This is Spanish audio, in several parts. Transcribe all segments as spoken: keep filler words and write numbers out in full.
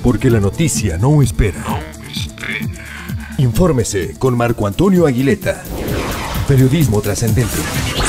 Porque la noticia no espera. Infórmese con Marco Antonio Aguileta. Periodismo trascendente.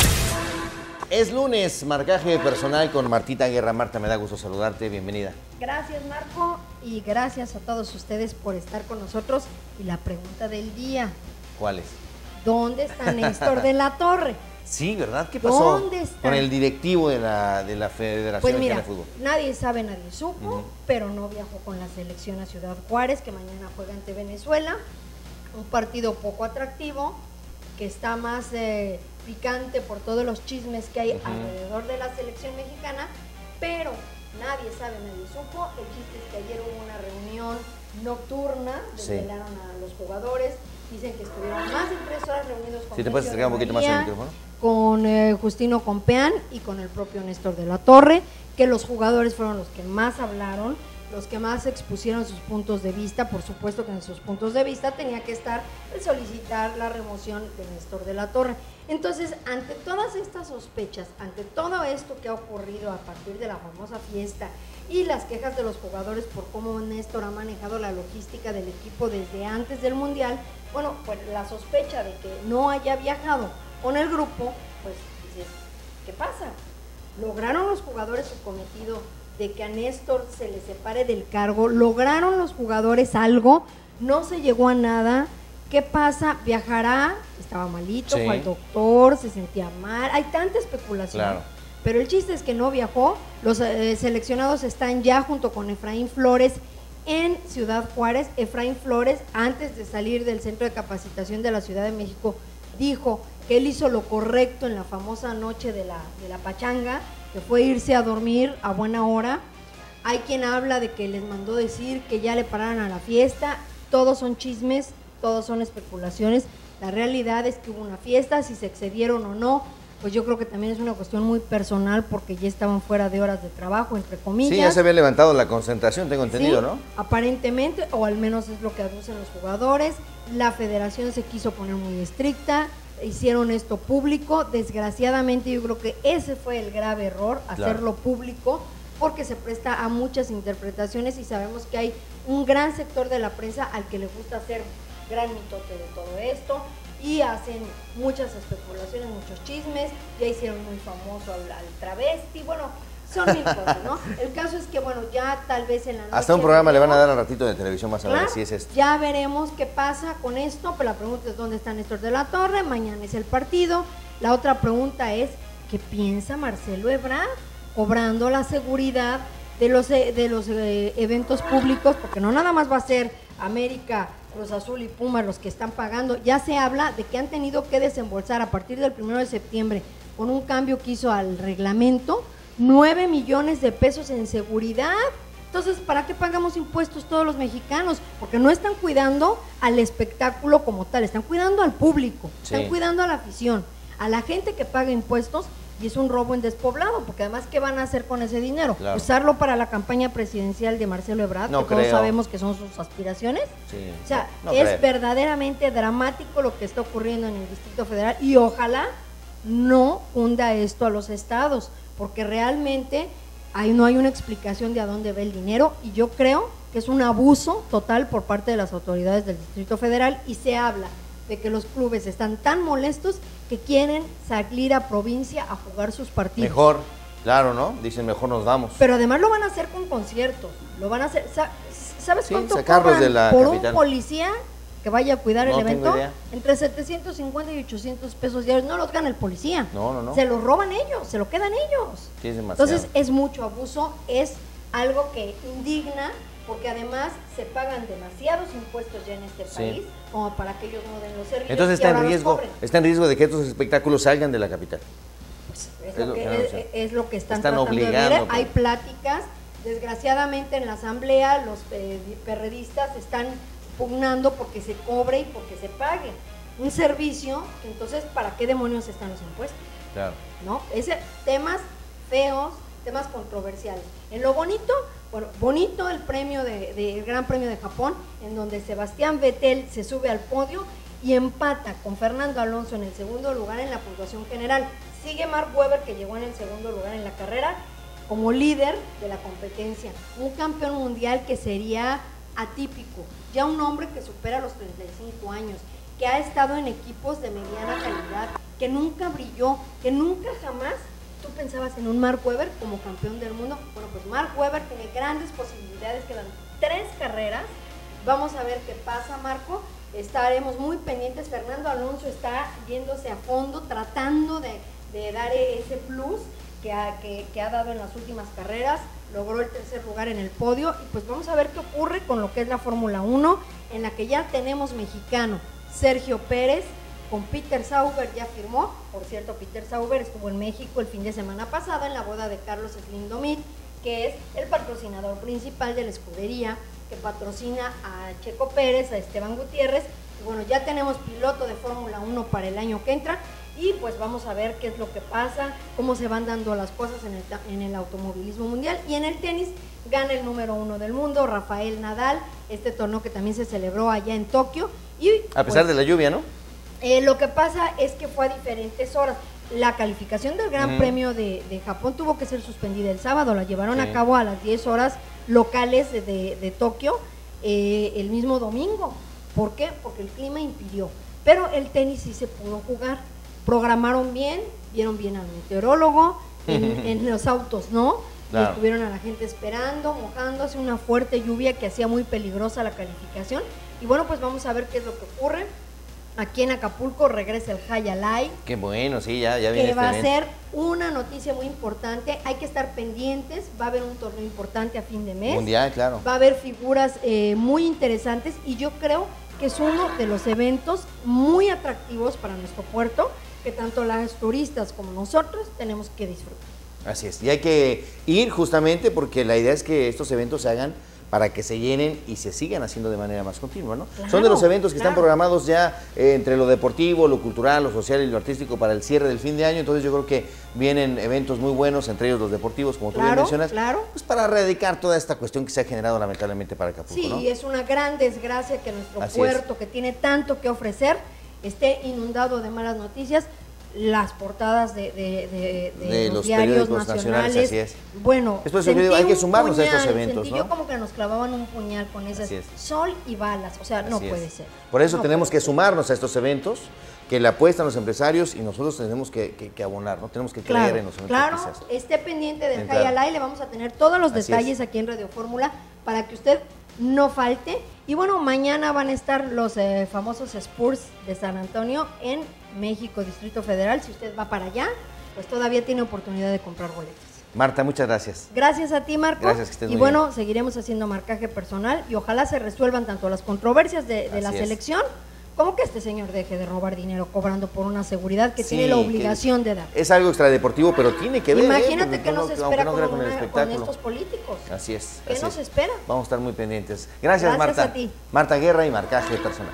Es lunes, marcaje personal con Martita Guerra. Marta, me da gusto saludarte, bienvenida. Gracias, Marco, y gracias a todos ustedes por estar con nosotros. Y la pregunta del día. ¿Cuál es? ¿Dónde está Néstor de la Torre? Sí, ¿verdad? ¿Qué pasó ¿Dónde está? con el directivo de la, de la Federación Pues Mexicana mira, de Fútbol? nadie sabe, nadie supo, Uh-huh. pero no viajó con la selección a Ciudad Juárez, que mañana juega ante Venezuela. Un partido poco atractivo, que está más eh, picante por todos los chismes que hay uh-huh. alrededor de la selección mexicana, pero nadie sabe, nadie supo. El chiste es que ayer hubo una reunión nocturna, desvelaron sí. a los jugadores, dicen que estuvieron más de tres horas reunidos con ¿Sí te puedes acercar un poquito más al micrófono? Con eh, Justino Compeán y con el propio Néstor de la Torre, que los jugadores fueron los que más hablaron, los que más expusieron sus puntos de vista. Por supuesto que en sus puntos de vista tenía que estar el solicitar la remoción de Néstor de la Torre. Entonces, ante todas estas sospechas, ante todo esto que ha ocurrido a partir de la famosa fiesta y las quejas de los jugadores por cómo Néstor ha manejado la logística del equipo desde antes del Mundial, bueno, pues la sospecha de que no haya viajado con el grupo, pues dices, ¿qué pasa? ¿Lograron los jugadores su cometido de que a Néstor se le separe del cargo? ¿Lograron los jugadores algo? ¿No se llegó a nada? ¿Qué pasa? ¿Viajará? Estaba malito, sí. fue al doctor, se sentía mal, hay tanta especulación. Claro. Pero el chiste es que no viajó. Los eh, seleccionados están ya junto con Efraín Flores en Ciudad Juárez. Efraín Flores, antes de salir del centro de capacitación de la Ciudad de México, dijo que él hizo lo correcto en la famosa noche de la, de la pachanga, que fue irse a dormir a buena hora. Hay quien habla de que les mandó decir que ya le pararan a la fiesta. Todos son chismes, todos son especulaciones. La realidad es que hubo una fiesta, si se excedieron o no, pues yo creo que también es una cuestión muy personal, porque ya estaban fuera de horas de trabajo, entre comillas. Sí, ya se había levantado la concentración, tengo entendido, sí, ¿no? Aparentemente, o al menos es lo que aducen los jugadores. La federación se quiso poner muy estricta, hicieron esto público. Desgraciadamente yo creo que ese fue el grave error, hacerlo claro. público, porque se presta a muchas interpretaciones y sabemos que hay un gran sector de la prensa al que le gusta hacer gran mitote de todo esto y hacen muchas especulaciones, muchos chismes. Ya hicieron muy famoso al, al travesti, bueno, son mil cosas, ¿no? El caso es que, bueno, ya tal vez en la noche... Hasta un programa veremos, le van a dar al ratito de televisión más a ver si es esto. Ya veremos qué pasa con esto, pero la pregunta es ¿dónde está Néstor de la Torre? Mañana es el partido. La otra pregunta es ¿qué piensa Marcelo Ebrard cobrando la seguridad de los, de los eh, eventos públicos? Porque no nada más va a ser América, Cruz Azul y Pumas los que están pagando. Ya se habla de que han tenido que desembolsar a partir del primero de septiembre, con un cambio que hizo al reglamento, nueve millones de pesos en seguridad. Entonces, ¿para qué pagamos impuestos todos los mexicanos? Porque no están cuidando al espectáculo como tal, están cuidando al público, sí. están cuidando a la afición, a la gente que paga impuestos. Y es un robo en despoblado, porque además, ¿qué van a hacer con ese dinero? Claro. ¿Usarlo para la campaña presidencial de Marcelo Ebrard, no que creo. Todos sabemos que son sus aspiraciones? Sí. O sea, no, no es creo. verdaderamente dramático lo que está ocurriendo en el Distrito Federal, y ojalá no hunda esto a los estados, porque realmente hay, no hay una explicación de a dónde va el dinero, y yo creo que es un abuso total por parte de las autoridades del Distrito Federal, y se habla de que los clubes están tan molestos que quieren salir a provincia a jugar sus partidos. Mejor, claro, ¿no? Dicen mejor nos vamos. Pero además lo van a hacer con conciertos, lo van a hacer, ¿sabes sí, cuánto cobran de la por capital. un policía que vaya a cuidar no el evento? Tengo idea. Entre setecientos cincuenta y ochocientos pesos diarios. No los gana el policía, no, no, no. se los roban ellos, se lo quedan ellos. Sí, es demasiado. Entonces es mucho abuso, es algo que indigna, porque además se pagan demasiados impuestos ya en este sí. país como para que ellos no den los servicios. Entonces está en riesgo, está en riesgo de que estos espectáculos salgan de la capital. Pues es, es, lo que, que, es, es lo que están, están tratando obligando, de ver. Hay pláticas, desgraciadamente en la asamblea los eh, perredistas están pugnando porque se cobre y porque se pague un servicio, entonces ¿para qué demonios están los impuestos? Claro. ¿No? Ese, temas feos, temas controversiales. En lo bonito, bueno, bonito el premio de, de, el Gran Premio de Japón, en donde Sebastián Vettel se sube al podio y empata con Fernando Alonso en el segundo lugar en la puntuación general. Sigue Mark Webber, que llegó en el segundo lugar en la carrera, como líder de la competencia, un campeón mundial que sería atípico, ya un hombre que supera los treinta y cinco años, que ha estado en equipos de mediana calidad, que nunca brilló, que nunca jamás tú pensabas en un Mark Webber como campeón del mundo. Bueno, pues Mark Webber tiene grandes posibilidades, quedan tres carreras, vamos a ver qué pasa, Marco, estaremos muy pendientes. Fernando Alonso está yéndose a fondo, tratando de, de dar ese plus que ha, que, que ha dado en las últimas carreras, logró el tercer lugar en el podio, y pues vamos a ver qué ocurre con lo que es la Fórmula uno, en la que ya tenemos mexicano, Sergio Pérez, con Peter Sauber ya firmó. Por cierto, Peter Sauber estuvo en México el fin de semana pasado en la boda de Carlos Slim Domit, que es el patrocinador principal de la escudería, que patrocina a Checo Pérez, a Esteban Gutiérrez, y bueno, ya tenemos piloto de Fórmula uno para el año que entra, y pues vamos a ver qué es lo que pasa, cómo se van dando las cosas en el, en el automovilismo mundial. Y en el tenis gana el número uno del mundo, Rafael Nadal, este torneo que también se celebró allá en Tokio. Y, a pesar pues, de la lluvia, ¿no? Eh, lo que pasa es que fue a diferentes horas. La calificación del Gran uh-huh. Premio de, de Japón tuvo que ser suspendida el sábado, la llevaron sí. a cabo a las diez horas locales de, de, de Tokio eh, el mismo domingo. ¿Por qué? Porque el clima impidió. Pero el tenis sí se pudo jugar. Programaron bien, vieron bien al meteorólogo, en, en los autos no, claro. Estuvieron a la gente esperando, mojándose, una fuerte lluvia que hacía muy peligrosa la calificación. Y bueno, pues vamos a ver qué es lo que ocurre. Aquí en Acapulco regresa el Jaya Alai. Qué bueno, sí, ya, ya viene que va este a ser una noticia muy importante. Hay que estar pendientes, va a haber un torneo importante a fin de mes. Mundial, claro. Va a haber figuras eh, muy interesantes, y yo creo que es uno de los eventos muy atractivos para nuestro puerto, que tanto las turistas como nosotros tenemos que disfrutar. Así es, y hay que ir justamente porque la idea es que estos eventos se hagan para que se llenen y se sigan haciendo de manera más continua, ¿no? Claro, son de los eventos que claro. están programados ya eh, entre lo deportivo, lo cultural, lo social y lo artístico para el cierre del fin de año. Entonces yo creo que vienen eventos muy buenos, entre ellos los deportivos, como tú claro, bien mencionas, claro. pues para erradicar toda esta cuestión que se ha generado lamentablemente para Acapulco, sí, ¿no? es una gran desgracia que nuestro Así puerto, es. que tiene tanto que ofrecer, esté inundado de malas noticias. Las portadas de, de, de, de, de los, los diarios nacionales, nacionales, así es. Bueno, Después hay que sumarnos puñal, a estos eventos, sentí ¿no? yo como que nos clavaban un puñal con esas sol y balas, o sea, así no puede es. ser. Por eso no tenemos que ser. sumarnos a estos eventos, que le apuestan los empresarios, y nosotros tenemos que, que, que abonar, ¿no? Tenemos que creer claro, en los eventos. Claro, quizás. esté pendiente del Jaya Alai, le vamos a tener todos los así detalles es. aquí en Radio Fórmula para que usted no falte. Y bueno, mañana van a estar los eh, famosos Spurs de San Antonio en México, Distrito Federal. Si usted va para allá, pues todavía tiene oportunidad de comprar boletos. Marta, muchas gracias. Gracias a ti, Marco. Gracias, que estés y muy bueno, bien. seguiremos haciendo marcaje personal y ojalá se resuelvan tanto las controversias de, de la es. selección, como que este señor deje de robar dinero cobrando por una seguridad que sí, tiene la obligación de dar. Es algo extradeportivo, pero tiene que ver. Imagínate ¿eh? que no, nos espera no con, con, una, con estos políticos. Así es. ¿Qué así nos es. espera? Vamos a estar muy pendientes. Gracias, Gracias Marta. a ti. Marta Guerra y Marcaje Personal.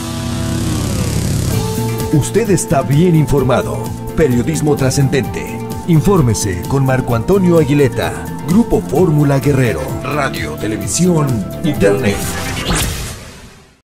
Usted está bien informado. Periodismo trascendente. Infórmese con Marco Antonio Aguileta. Grupo Fórmula Guerrero. Radio, televisión, internet.